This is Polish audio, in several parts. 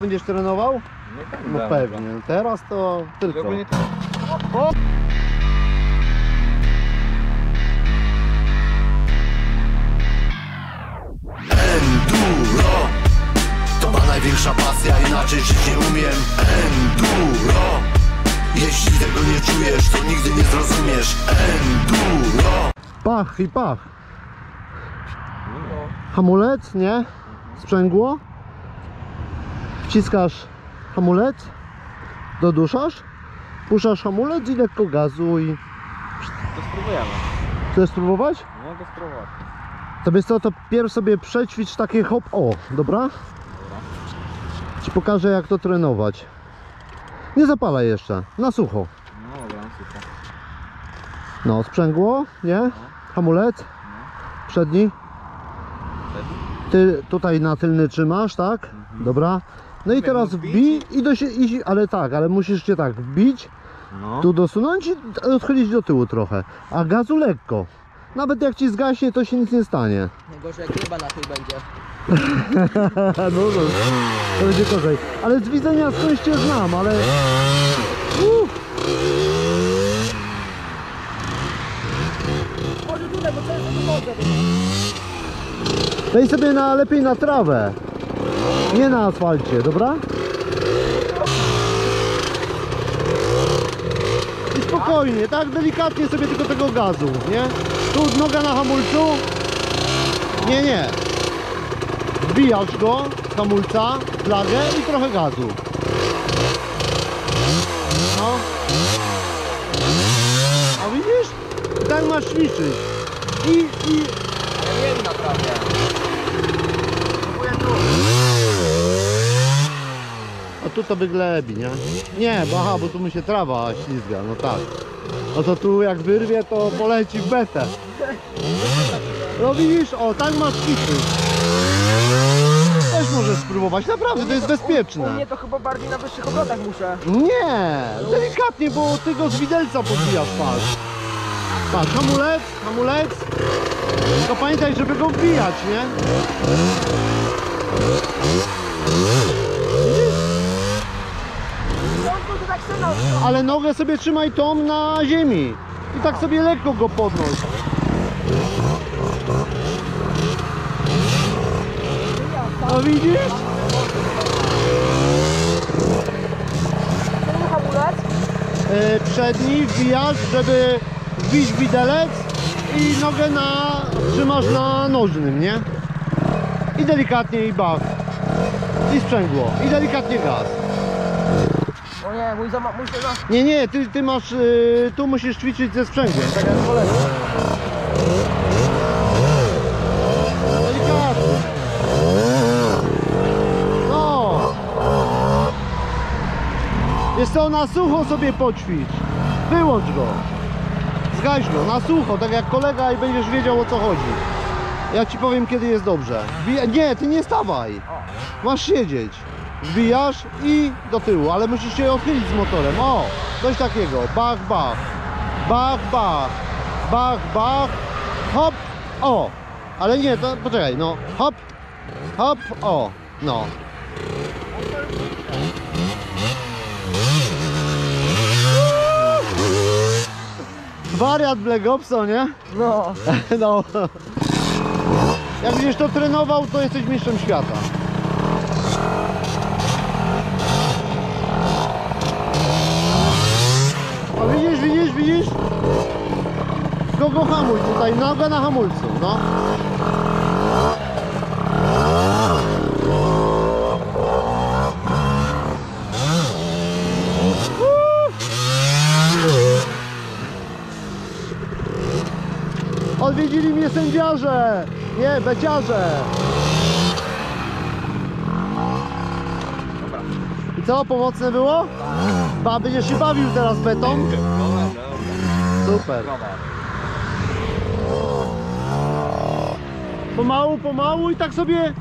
Będziesz trenował? No pewnie. Teraz to tylko. O! Enduro to ma największa pasja, inaczej żyć nie umiem. Enduro, jeśli tego nie czujesz, to nigdy nie zrozumiesz. Enduro. Pach i pach. Hamulec, nie? Sprzęgło. Wciskasz hamulec, doduszasz, puszczasz hamulec i lekko gazu i... To spróbujemy. Chcesz spróbować? No to spróbować. To wiesz co, to pierw sobie przećwicz takie hop, o, dobra? Ci pokażę jak to trenować. Nie zapalaj jeszcze, na sucho. No dobra, super. No, sprzęgło, nie? Hamulec, przedni. Ty tutaj na tylny trzymasz, tak? Dobra. No i teraz wbij i ale tak, ale musisz cię tak wbić, tu dosunąć i odchylić do tyłu trochę. A gazu lekko. Nawet jak ci zgaśnie, to się nic nie stanie. Najgorzej jak ryba na tej będzie. No to będzie gorzej. Ale z widzenia skądś cię znam, ale... Może tutaj, bo często tu chodzę. Daj sobie lepiej na trawę. Nie na asfalcie, dobra? I spokojnie, tak delikatnie sobie tylko tego gazu, nie? Tu noga na hamulcu. Nie. Wbijasz go z hamulca, flagę i trochę gazu. No. A widzisz? Tak masz ćwiczyć. I... Ja wiem naprawdę. A tu to wyglebi, nie? Nie, bo aha, bo tu mi się trawa ślizga, no tak. No to tu jak wyrwie, to poleci w betę. No widzisz, o, tak masz ćwiczyć. Też możesz spróbować, naprawdę, to jest U bezpieczne. mnie to chyba bardziej na wyższych obrotach muszę. Nie, delikatnie, bo ty go z widelca podbijasz, patrz. Patrz, hamulec. Tylko pamiętaj, żeby go wbijać, nie? Ale nogę sobie trzymaj tą na ziemi i tak sobie lekko go podnoś. No widzisz? Ten hamulec? Przedni wbijasz, żeby wbić widelec i nogę trzymasz na nożnym, nie? I delikatnie i bach. I sprzęgło. I delikatnie gaz. O nie, mój Nie, ty masz, tu musisz ćwiczyć ze sprzęgłem, tak jak kolega. Delikatnie. No. Jest to na sucho sobie poćwicz. Wyłącz go. Zgaś go, na sucho, tak jak kolega i będziesz wiedział o co chodzi. Ja ci powiem kiedy jest dobrze. Nie, ty nie stawaj. Masz siedzieć. Wbijasz i do tyłu, ale musisz się odchylić z motorem. O, coś takiego. Bach, bach. Bach, bach. Bach, bach. Hop. O. Ale nie, to poczekaj, no. Hop. Hop. O. No. Wariat Black Opsa, nie? No. No. Jak będziesz to trenował, to jesteś mistrzem świata. O, widzisz? Kogo hamuj tutaj, noga na hamulcu, no. Odwiedzili mnie sędziarze, nie, beciarze. I co, pomocne było? Będziesz się bawił teraz betą? Super. Pomału i tak sobie...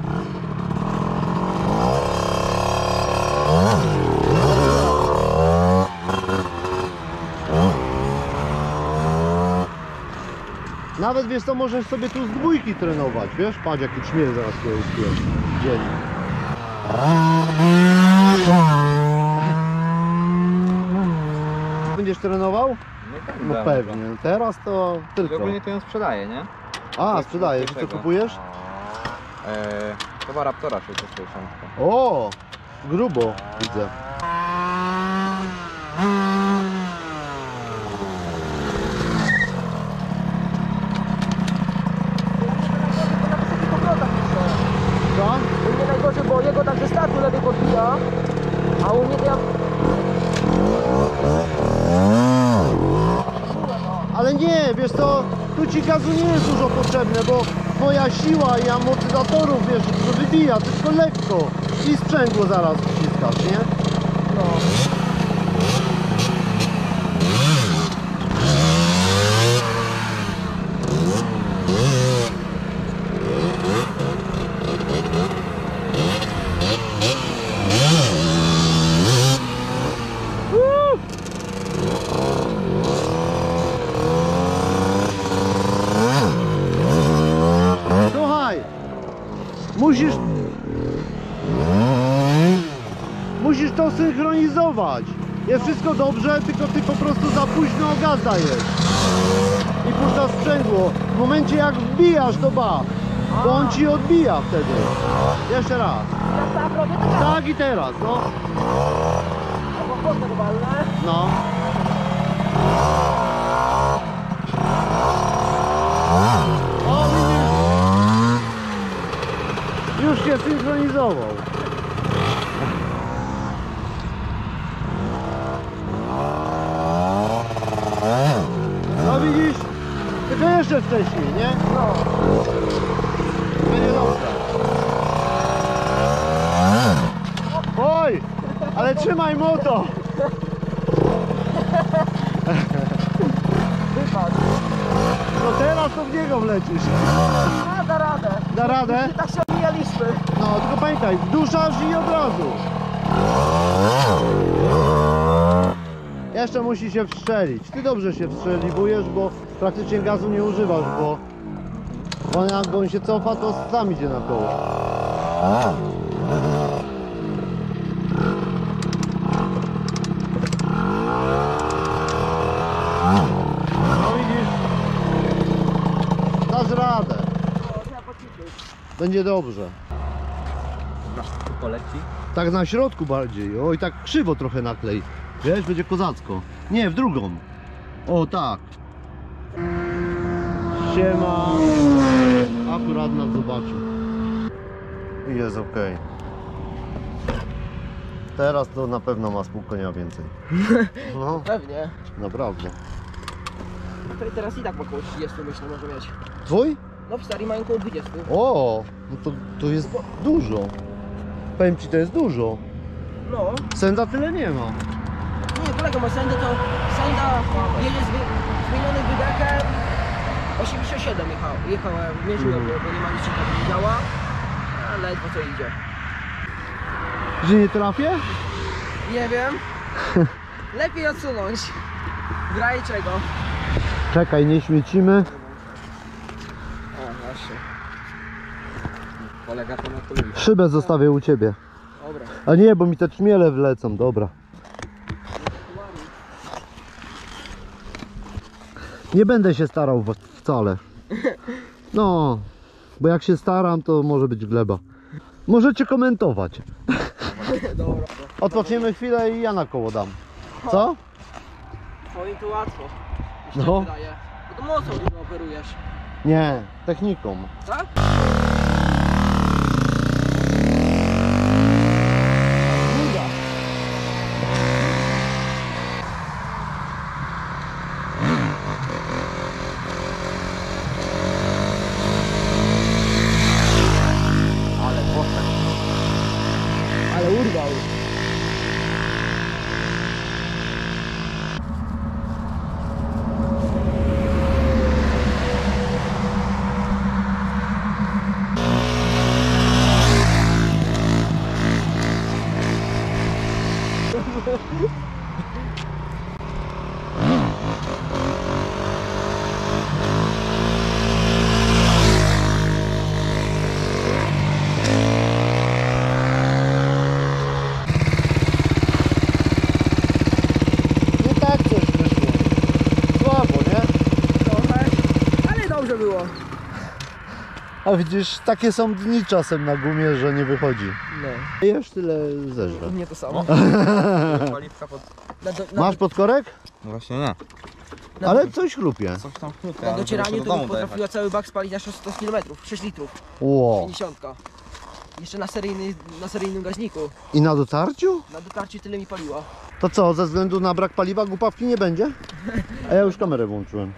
Nawet wiesz co, możesz sobie tu z dwójki trenować, wiesz? Patrz jaki czmiel zaraz tu jest dzień. trenował? No tak, No dałem pewnie. Teraz to go. tylko. Ogólnie to ją sprzedaję, nie? A, sprzedajesz. I co kupujesz? Chyba Raptora 660. O, grubo widzę. Co? U mnie najgorzej, bo jego tak ze startu lepiej podbija, a u mnie to ja... Ale nie, wiesz co, tu ci gazu nie jest dużo potrzebne, bo twoja siła i amortyzatorów, wiesz, to wybija, tylko lekko i sprzęgło zaraz wciskasz, nie? No. Słuchaj, musisz to synchronizować. Jest wszystko dobrze, tylko ty po prostu za późno gaz dajesz. I puszczasz sprzęgło. W momencie jak wbijasz, to ba, bo on ci odbija wtedy. Jeszcze raz. Ja tak robię, to Tak i teraz, no. albo chłodne go walne. No. O, widzisz? Już się synchronizował. No widzisz? Tylko jeszcze wcześniej, nie? No. Będzie dobrze. Oj! Ale trzymaj moto! Wypadł. No teraz to w niego wlecisz. A, da radę. Da radę? Tak się omijaliśmy. No, tylko pamiętaj, wduszasz i od razu. Jeszcze musi się wstrzelić. Ty dobrze się wstrzeliwujesz, bo praktycznie gazu nie używasz, bo jak on się cofa, to sam idzie na koło. No widzisz? Dasz radę. Będzie dobrze. Poleci. Tak na środku bardziej. Oj, tak krzywo trochę naklej. Wiesz, będzie kozacko. Nie, w drugą. O, tak. Siema. Akurat nas zobaczył. I jest ok. Teraz to na pewno ma z pół konia więcej. No, Pewnie. naprawdę. To i teraz i tak około 30 myślę może mieć. Twój? No w stary mają około 20. O, no to jest dużo. Powiem ci, to jest dużo. No. Senda tyle nie ma. Nie, kolega ma sędę, to sęda jedzie zmienionym wydekiem. 87 jechałem, mierzyłem, bo nie ma nic ciekawego, nie działa. A ledwo co idzie. Że nie trafię? Nie wiem. Lepiej odsunąć. Graj czego? Czekaj, nie śmiecimy. O, właśnie. Kolega to na to lubi. Szybę zostawię u ciebie. Dobra. A nie, bo mi te czmiele wlecą, dobra. Nie będę się starał wcale. No, bo jak się staram, to może być gleba. Możecie komentować. Dobra. Odpoczniemy chwilę i ja na koło dam. Co? Twoim to łatwo. Mi się No. tak wydaje. Bo to mocno dużo operujesz. Nie, techniką. Tak? Nuda. Ale poszedł. Ale urwał. Nie tak coś wyszło. A widzisz, takie są dni czasem na gumie, że nie wychodzi. No. Jesz tyle zeżre. Nie to samo. Paliwka pod... Masz podkorek? No właśnie nie. Ale coś chrupie. Coś tam chrupie, Na ale docieraniu muszę do to domu bym potrafiła dojechać. cały bak spalić aż 100 km, 6 litrów, Ło. 50. Jeszcze na seryjnym gaźniku. I na dotarciu? Na dotarciu tyle mi paliła. To co, ze względu na brak paliwa głupawki nie będzie? A ja już kamerę włączyłem.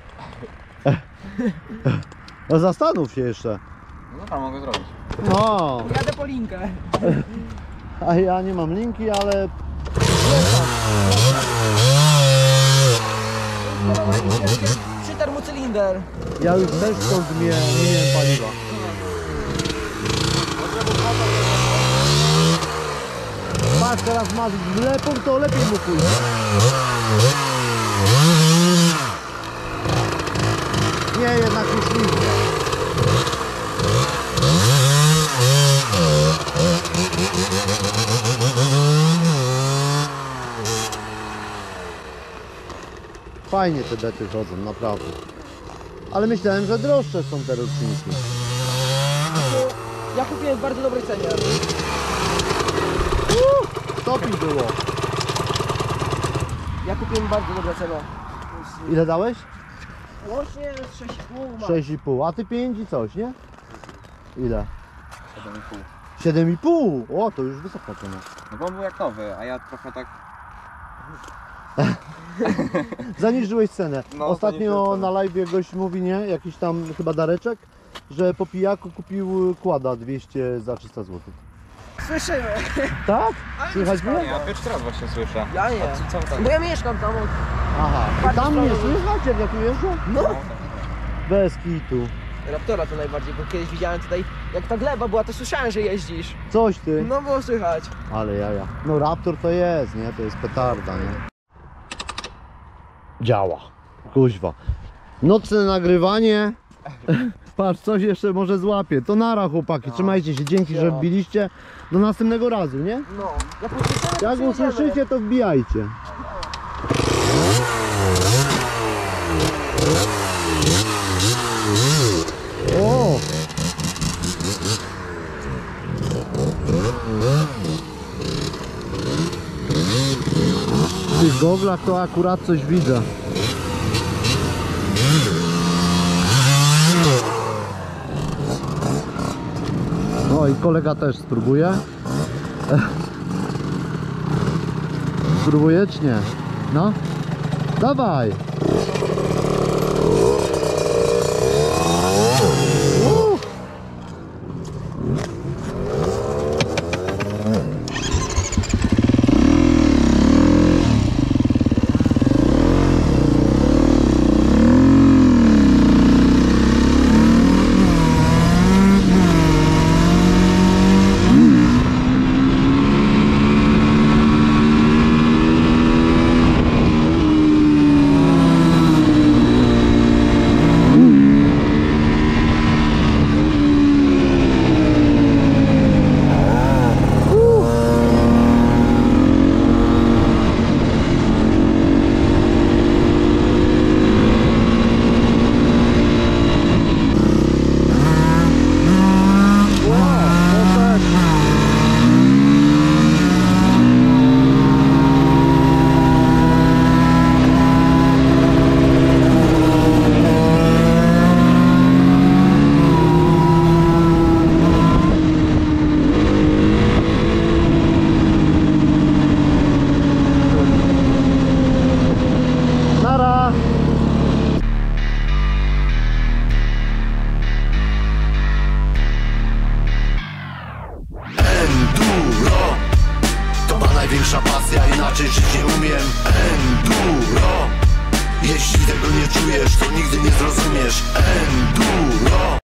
No zastanów się jeszcze. No dobra, mogę zrobić. No, Jadę po linkę. a ja nie mam linki, ale Trzy termocylinder. ja już też stąd nie miałem paliwa. Patrz, teraz masz wlepą, to lepiej mu pójdzie. Nie, jednak już linka. Fajnie te bety chodzą, naprawdę. Ale myślałem, że droższe są te roczniki. Ja kupiłem w bardzo dobrej cenie. Stopień było. Ja kupiłem bardzo dobre ceny. Ile dałeś? Łącznie 6,5 ma. 6,5, a ty 5 i coś, nie? Ile? 7,5. 7,5! O, to już wysoka cena. No bo on był jak nowy, a ja trochę tak... Zaniżyłeś cenę. No, Ostatnio zaniżyłem cenę. na live gość mówi, nie? Jakiś tam chyba dareczek, że po pijaku kupił kłada 200 za 300 zł. Słyszymy. Tak? Ale Słychać wszystko mnie? Ja pierwszy raz właśnie słyszę. Ja nie. A co tam? Bo ja mieszkam tam od... Aha. Bardzo Tam mnie sprawy. słychać, jak ja tu jeżdżę? No. Bez kitu. Raptora to najbardziej, bo kiedyś widziałem tutaj, jak ta gleba była, to słyszałem, że jeździsz. Coś ty. No było słychać. Ale jaja. No Raptor to jest, nie? To jest petarda, nie? Działa. Kuźwa. Nocne nagrywanie. Patrz, coś jeszcze może złapie. To nara, chłopaki. Trzymajcie się. Dzięki, że Ja. wbiliście. Do następnego razu, nie? No. Jak usłyszymy, to Jak przyjedziemy. usłyszycie, to wbijajcie. O! W tych goglach to akurat coś widzę. No i kolega też spróbuje. Spróbuje czy nie? No? Dawaj! Nara! Enduro to ma największa pasja, inaczej żyć nie umiem. Enduro, jeśli tego nie czujesz, to nigdy nie zrozumiesz. Enduro.